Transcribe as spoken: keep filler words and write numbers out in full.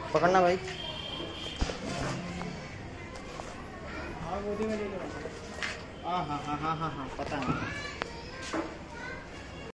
पकड़ना भाई। हाँ गोदी में ले लो। हाँ हाँ हाँ हाँ हाँ हाँ पता है।